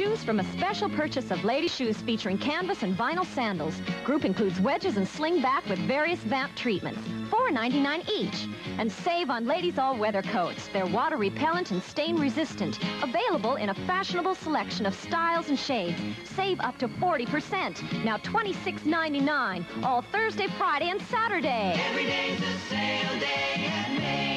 Choose from a special purchase of lady shoes featuring canvas and vinyl sandals. Group includes wedges and sling back with various vamp treatments. $4.99 each. And save on ladies' all-weather coats. They're water repellent and stain resistant. Available in a fashionable selection of styles and shades. Save up to 40%. Now $26.99. All Thursday, Friday, and Saturday. Every day's a sale day at Macy's.